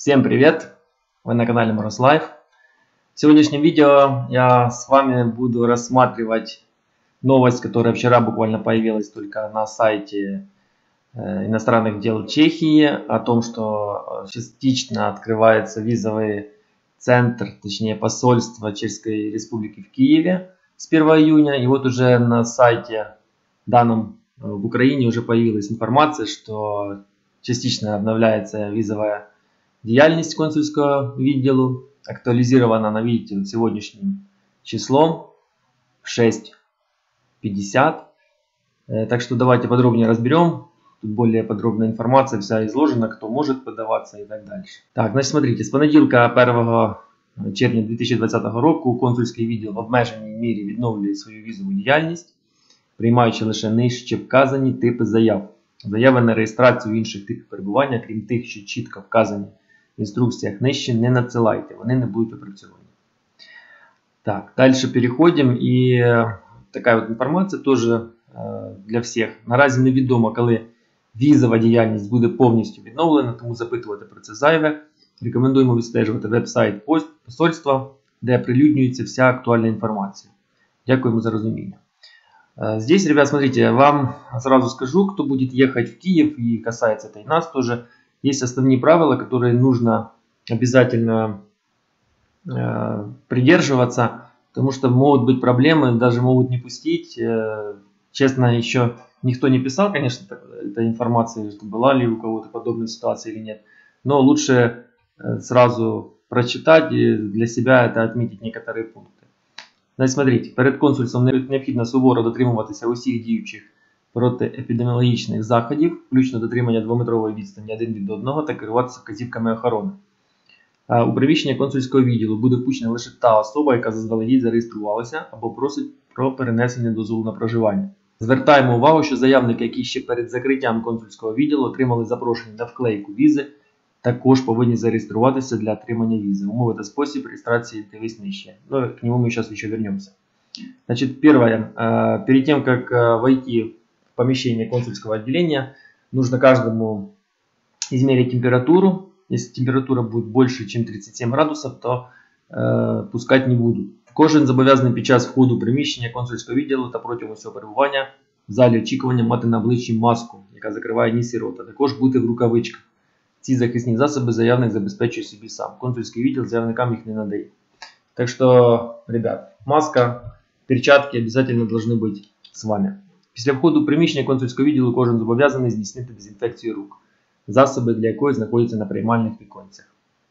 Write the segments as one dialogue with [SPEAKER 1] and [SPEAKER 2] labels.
[SPEAKER 1] Всем привет! Вы на канале Moroz Life. В сегодняшнем видео я с вами буду рассматривать новость, которая вчера буквально появилась только на сайте иностранных дел Чехии, о том, что частично открывается визовый центр, точнее посольство Чешской Республики в Киеве с 1 июня. И вот уже на сайте данном в Украине уже появилась информация, что частично обновляется визовая діяльність консульского відділу. Актуализирована она, видите, сегодняшним числом в 6:50. Так что давайте подробнее разберем. Тут более подробная информация вся изложена, кто может подаваться и так дальше. Так, значит, смотрите, с понеділка 1 червня 2020 року консульський відділ в обмеженій мірі відновлює свою візову діяльність, приймаючи лише нижче вказані типи заяв. Заяви на реєстрацію інших типів перебування, крім тих, що чітко вказані в інструкціях нижче, не надсилайте, вони не будуть опрацьовані. Так, дальше переходим. І така от інформація теж для всіх. Наразі невідомо, коли візова діяльність буде повністю відновлена, тому запитувати про це зайве. Рекомендуємо відстежувати веб-сайт посольства, де оприлюднюється вся актуальна інформація. Дякуємо за розуміння. Здесь, ребят, смотрите, вам сразу скажу, кто будет ехать в Киев, и касается это и нас тоже, есть основные правила, которые нужно обязательно придерживаться, потому что могут быть проблемы, даже могут не пустить. Честно, еще никто не писал, конечно, этой информации, что была ли у кого-то подобная ситуация или нет, но лучше сразу прочитать и для себя это отметить некоторые пункты. Значить, смотрите, перед консульством необхідно суворо дотримуватися усіх діючих протиепідеміологічних заходів, включно дотримання 2-метрової відстані один від одного та керуватися вказівками охорони. У приміщення консульського відділу буде впущена лише та особа, яка заздалегідь зареєструвалася або просить про перенесення дозволу на проживання. Звертаємо увагу, що заявники, які ще перед закриттям консульського відділу отримали запрошення на вклейку візи, також повинні зареєструватися для отримання визы. Умовы и способ регистрации дивись нижче. Но к нему мы сейчас еще вернемся. Значит, первое. Перед тем, как войти в помещение консульского отделения, нужно каждому измерить температуру. Если температура будет больше, чем 37 градусов, то пускать не будут. Кожен зобов'язаний під час входу в приміщення консульського відділу та протягом усього перебування в залі очікування мати на обличчі маску, яка закриває ніс і рот, а також бути в рукавичках. Ці захисні засоби заявник забезпечує собі сам. Консульський відділ заявникам їх не надає. Так что, ребят, маска, перчатки обязательно должны быть с вами. Після входу в приміщення консульського відділу кожен зобов'язаний здійснити дезінфекцію рук, засоби для якої знаходяться на приймальних віконцях.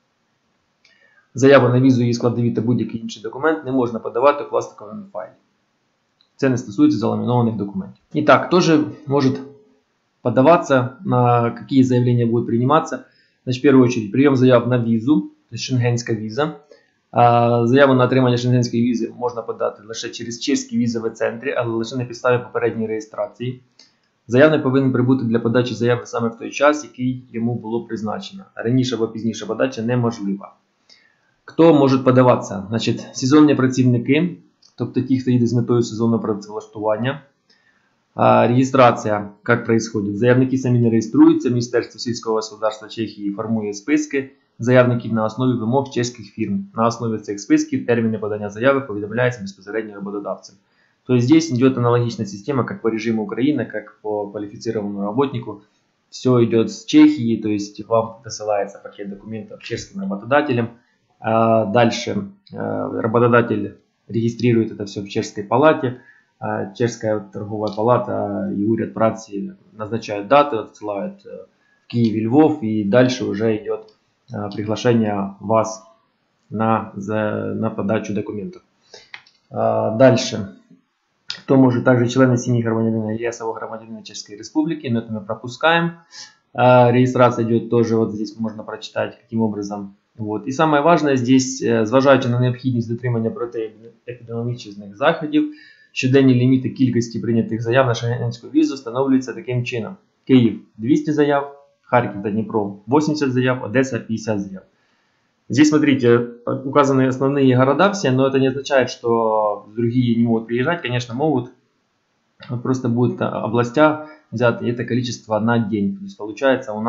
[SPEAKER 1] Заяву на візу, її складові та будь-який інший документ не можна подавати в пластиковому файлі. Це не стосується заламінованих документів. І так, тоже может подаваться, на какие заявления будут приниматься. Значит, в первую очередь, прием заяв на визу, то есть шенгенська віза. Заяву на отримання шенгенської візи можна подати лише через чеський візовий центр, але лише на підставі попередньої реєстрації. Заявник повинен прибути для подачі заяви саме в той час, який йому було призначено. Раніше або пізніше подача неможлива. Хто може подаватися? Значить, сезонні працівники, тобто ті, хто їде з метою сезонного працевлаштування. Регистрация, как происходит? Заявники самі не реєструються, Міністерство сільського господарства Чехії формує списки заявників на основі вимог чеських фірм. На основі цих списків терміни подання заяви повідомляються безпосередньо работодавцам. То есть здесь идет аналогичная система, как по режиму Украины, как по квалифицированному работнику. Все идет с Чехии, то есть вам досылается пакет документов чешским работодателям. Дальше работодатель регистрирует это все в чешской палате. Чешская торговая палата и уряд праці назначают даты, отсылают в Киев и Львов, и дальше уже идет приглашение вас на подачу документов. Дальше. Кто может? Также члены семьи гражданина ЕС або гражданина Чешской Республики, но это мы пропускаем. Регистрация идет тоже, вот здесь можно прочитать, каким образом. Вот. И самое важное здесь, зважаючи на необхідність дотримання протиепідеміологічних заходів, щоденні ліміти кількості прийнятих заяв на шенгенську візу встановлюються таким чином. Київ 200 заяв, Харків та Дніпро 80 заяв, Одесса 50 заяв. Здесь, смотрите, указаны основные города все, но это не означает, что другие не могут приезжать. Конечно, могут. Просто будут областя взяты, и это количество на день. То есть получается у нас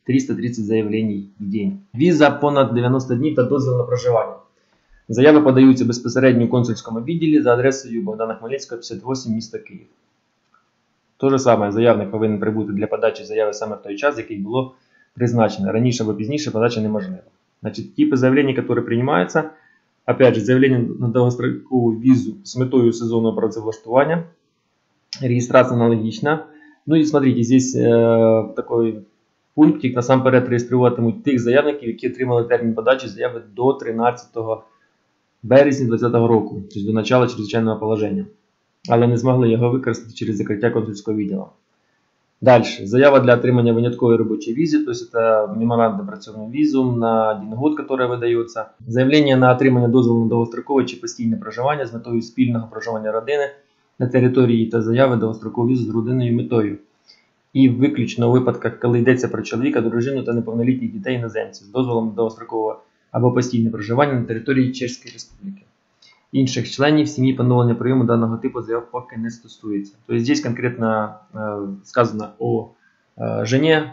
[SPEAKER 1] 330 заявлений в день. Віза понад 90 днів та дозвіл на проживання. Заяви подаються безпосередньо в консульському відділі за адресою Богдана Хмельницького, 58, місто Київ. Те ж саме, заявник повинен прибути для подачі заяви саме в той час, який було призначено. Раніше або пізніше подача неможлива. Значит, типы заявлений, которые принимаются, опять же, заявление на довгостроковую визу с метою сезонного працевлаштування, регистрация аналогична. Ну и смотрите, здесь такой пунктик, насамперед реєструватимуть тих заявників, які отримали термін подачі заяви до 13 березня 2020 року, тобто до начала чрезвичайного положення, але не змогли його використати через закриття консульського відділу. Дальше. Заява для отримання винятковой рабочей визы, то есть это меморандум про працівну визу на 1 год, которая выдается. Заявление на отримання дозволу на довгострокове чи постійне проживання з метою спільного проживання родини на території та заяви довгострокову візу з родинною метою. І виключно у випадках, коли йдеться про чоловіка, дружину та неповнолітніх дітей іноземців з дозволом на довгострокове або постійне проживання на території Чеської Республіки. Інших членів сім'ї поновлення прийому даного типу заяв поки не стосується. То есть здесь конкретно сказано о жене,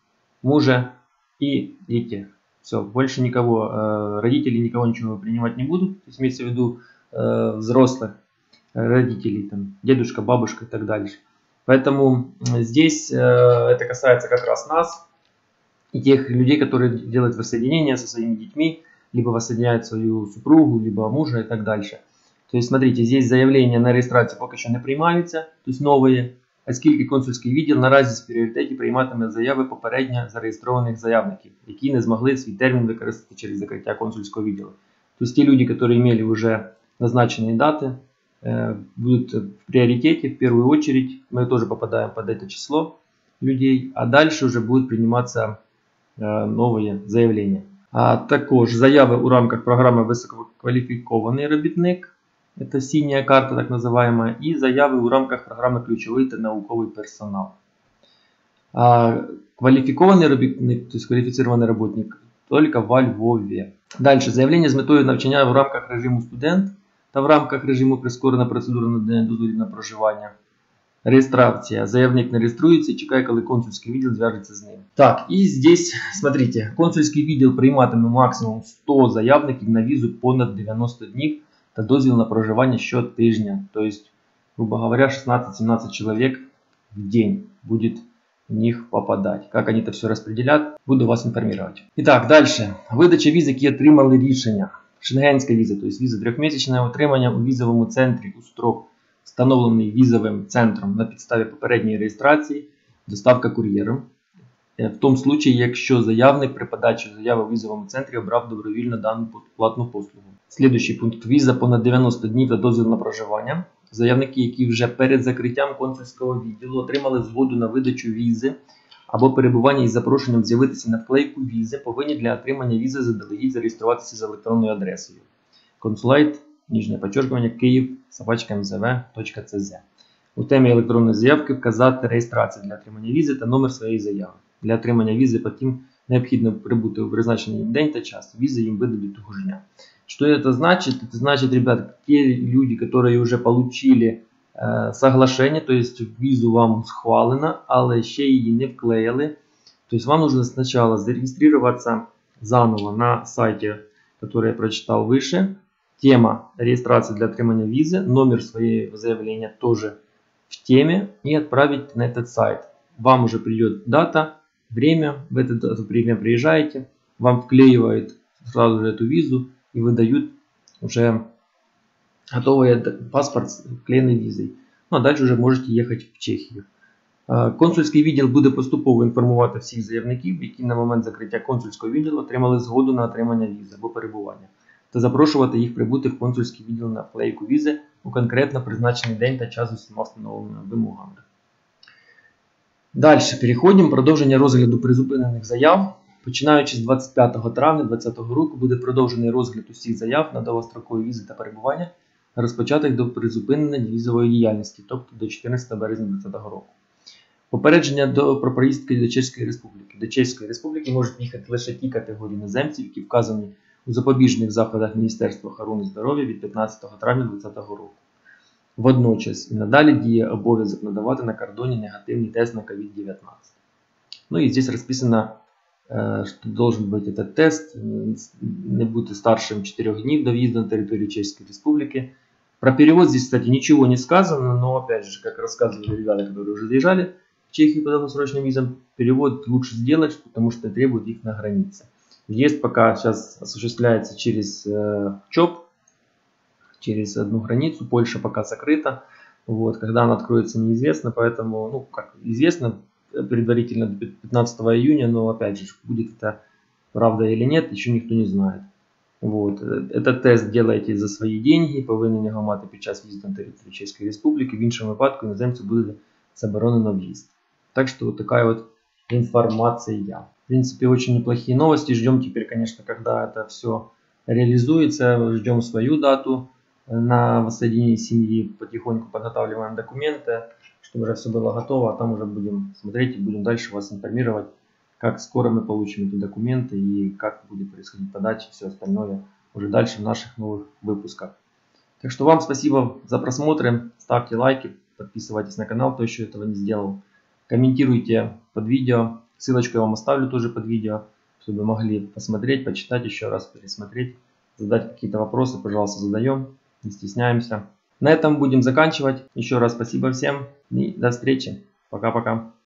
[SPEAKER 1] муже и детях. Все, больше никого, родители никого ничего принимать не будут. То есть имеется в виду взрослых родителей, там, дедушка, бабушка и так дальше. Поэтому здесь это касается как раз нас и тех людей, которые делают воссоединение со своими детьми, либо воссоединяют свою супругу, либо мужа и так дальше. То есть, смотрите, здесь заявления на реєстрацію поки що не приймаються, то есть новые, оскільки консульський відділ наразі в пріоритеті прийматиме заяви попередньо зареєстрованих заявників, які не змогли свій термін використати через закриття консульського відділу. То есть, те люди, которые имели уже назначенные даты, будут в приоритете, в первую очередь, мы тоже попадаем под это число людей, а дальше уже будут приниматься новые заявления. А також заяви у рамках програми «Висококваліфікований робітник», це синя карта так називаємо, і заяви у рамках програми «Ключовий та науковий персонал». А кваліфікований робітник, тобто кваліфіцірований робітник, тільки во Львові. Далі, заявлення з метою навчання в рамках режиму студент та в рамках режиму прискорена процедура надання дозволів на проживання. Реєстрація. Заявник не реєструється і чекає, коли консульський відділ зв'яжеться з ним. Так, і здесь, смотрите, консульський відділ прийматиме максимум 100 заявників на візу понад 90 днів та дозвіл на проживання щотижня. Тобто, грубо говоря, 16-17 человек в день будет в них попадать. Как они это все распределят, буду вас информировать. Итак, дальше. Видача віз, які отримали рішення. Шенгенська віза, тобто віза трьохмісячне отримання у візовому центрі у строк, встановлений візовим центром на підставі попередньої реєстрації, доставка кур'єром. В тому случаї, якщо заявник при подачі заяви в візовому центрі обрав добровільно дану платну послугу. Слідуючий пункт. Віза понад 90 днів та дозвіл на проживання. Заявники, які вже перед закриттям консульського відділу отримали згоду на видачу візи або перебування із запрошенням з'явитися на вклейку візи, повинні для отримання візи заздалегідь зареєструватися з електронною адресою. Консулайт, нижнє підчеркування, Київ, @mzv.cz. У темі електронної заявки вказати реєстрацію для отримання візи та номер своєї заяви. Для отримання візи потім необхідно прибути у призначений день та час. Візы им выдадут того же дня. Что это значит? Это значит, ребята, те люди, которые уже получили соглашение, то есть визу вам схвалено, але ще її не вклеїли. То есть вам нужно сначала зарегистрироваться заново на сайте, который я прочитал выше. Тема регистрации для отримания визы, номер своего заявления тоже в теме и отправить на этот сайт. Вам уже придет дата, время, в это время приезжаете, вам вклеивают сразу же эту визу и выдают уже готовый паспорт с вклеенной визой. Ну а дальше уже можете ехать в Чехію. Консульський відділ буде поступово інформувати всіх заявників, які на момент закриття консульського відділу отримали згоду на отримання візи або перебування, та запрошувати їх прибути в консульський відділ на вклейку візи у конкретно призначений день та час з усіма встановленими вимогами. Далі переходимо. Продовження розгляду призупинених заяв. Починаючи з 25 травня 2020 року буде продовжений розгляд усіх заяв на довгострокові візи та перебування, розпочатих до призупинення візової діяльності, тобто до 14 березня 2020 року. Попередження про проїздки до Чеської Республіки. До Чеської Республіки можуть їхати лише ті категорії іноземців, які вказані у запобіжних заходах Міністерства охорони здоров'я від 15 травня 2020 року. Водночас і надалі діє обов'язок надавати на кордоні негативний тест на COVID-19. Ну і здесь розписано что должен быть этот тест, не бути старшим 4 дней до въезда на территорию Чешской Республики. Про перевод здесь, кстати, ничего не сказано, но опять же, как рассказывали ребята, которые уже заезжали в Чехию по долгосрочным визам, перевод лучше сделать, потому что требует их на границе. Въезд пока сейчас осуществляется через ЧОП, через одну границу, Польша пока закрыта. Вот, когда она откроется, неизвестно, поэтому, ну, как известно, предварительно до 15 июня, но опять же, будет это правда или нет, еще никто не знает. Вот. Этот тест делаєте за свої деньги, повинен його мати під час в'їзду на територію Чеської Республіки, в іншому випадку іноземцю буде заборонено в'їзд. Так что вот такая вот информация. В принципе, очень неплохие новости. Ждем теперь, конечно, когда это все реализуется, ждем свою дату на воссоединение семьи, потихоньку подготавливаем документы, чтобы уже все было готово, а там уже будем смотреть и будем дальше вас информировать, как скоро мы получим эти документы и как будет происходить подача и все остальное уже дальше в наших новых выпусках. Так что вам спасибо за просмотры, ставьте лайки, подписывайтесь на канал, кто еще этого не сделал. Комментируйте под видео, ссылочку я вам оставлю тоже под видео, чтобы могли посмотреть, почитать еще раз, пересмотреть, задать какие-то вопросы, пожалуйста, задаем, не стесняемся. На этом будем заканчивать. Еще раз спасибо всем и до встречи. Пока-пока.